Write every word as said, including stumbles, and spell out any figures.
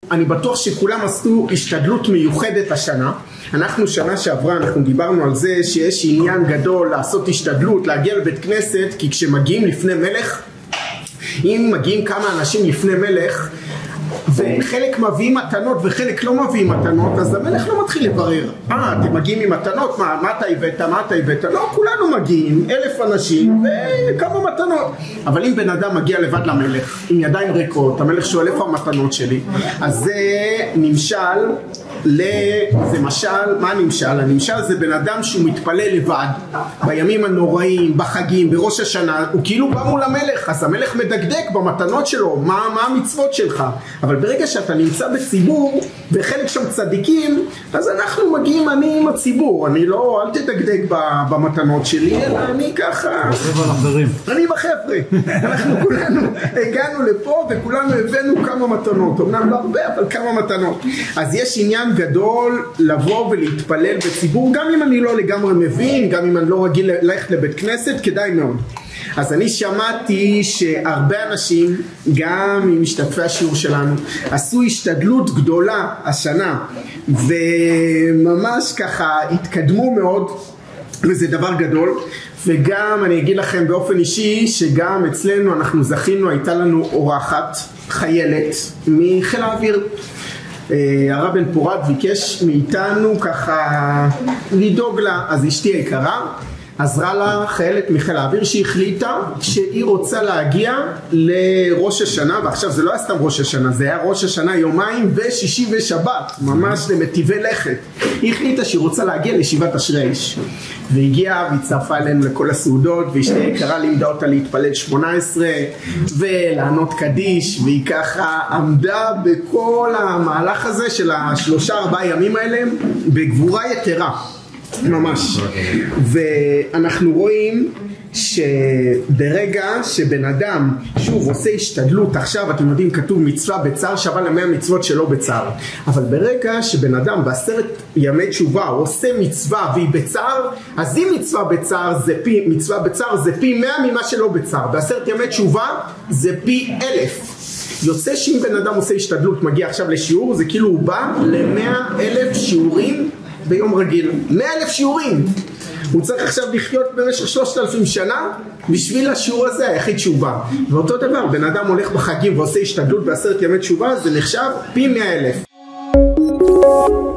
אני בטוח שכולם עשו השתדלות מיוחדת השנה. אנחנו שנה שעברה, אנחנו דיברנו על זה שיש עניין גדול לעשות השתדלות, להגיע לבית כנסת, כי כשמגיעים לפני מלך, אם מגיעים כמה אנשים לפני מלך, וחלק מביאים מתנות וחלק לא מביאים מתנות, אז המלך לא מתחיל לברר. אה, אתם מגיעים עם מתנות? מה, מה אתה הבאת? מה אתה הבאת? לא, כולנו מגיעים, אלף אנשים וכמה מתנות. אבל אם בן אדם מגיע לבד למלך, עם ידיים ריקות, המלך שואל איפה המתנות שלי, אז זה נמשל ל... זה משל, מה נמשל? הנמשל זה בן אדם שהוא מתפלל לבד, בימים הנוראים, בחגים, בראש השנה, הוא כאילו בא מול המלך, אז המלך מדקדק במתנות שלו, מה, מה המצוות שלך. אבל ברגע שאתה נמצא בציבור, וחלק שם צדיקים, אז אנחנו מגיעים, אני עם הציבור, אני לא, אל תדקדק במתנות שלי, אלא אני ככה... אני בחבר'ה. אנחנו כולנו הגענו לפה, וכולנו הבאנו כמה מתנות, אמנם לא הרבה, אבל כמה מתנות. אז יש עניין גדול לבוא ולהתפלל בציבור, גם אם אני לא לגמרי מבין, גם אם אני לא רגיל ללכת לבית כנסת, כדאי מאוד. אז אני שמעתי שהרבה אנשים, גם עם משתתפי השיעור שלנו, עשו השתדלות גדולה השנה, וממש ככה התקדמו מאוד, וזה דבר גדול. וגם אני אגיד לכם באופן אישי, שגם אצלנו אנחנו זכינו, הייתה לנו אורחת, חיילת, מחיל האוויר. הרב בן פורת ביקש מאיתנו ככה לדאוג לה, אז אשתי היקרה עזרה לה חיילת מחיל האוויר שהחליטה שהיא רוצה להגיע לראש השנה, ועכשיו זה לא היה סתם ראש השנה, זה היה ראש השנה יומיים ושישי ושבת, ממש למטיבי לכת. היא החליטה שהיא רוצה להגיע לישיבת אשרי האיש, והגיעה והצטרפה אלינו לכל הסעודות, ואשתי היקרה לימדה אותה להתפלל שמונה עשרה ולענות קדיש, והיא ככה עמדה בכל המהלך הזה של השלושה ארבעה ימים האלה בגבורה יתרה ממש. ואנחנו רואים שברגע שבן אדם שוב עושה השתדלות, עכשיו אתם יודעים כתוב מצווה בצער שווה למאה מצוות שלא בצער, אבל ברגע שבן אדם בעשרת ימי תשובה הוא עושה מצווה והיא בצער, אז אם מצווה בצער זה פי, מצווה בצער זה פי מאה ממה שלא בצער, בעשרת ימי תשובה זה פי אלף. יוצא שאם בן אדם עושה השתדלות, מגיע עכשיו לשיעור, זה כאילו הוא בא למאה אלף שיעורים ביום רגיל. מאה אלף שיעורים. הוא צריך עכשיו לחיות במשך שלושת אלפים שנה בשביל השיעור הזה, היחיד שהוא בא. ואותו דבר, בן אדם הולך בחגים ועושה השתדלות בעשרת ימי תשובה, זה נחשב פי מאה אלף.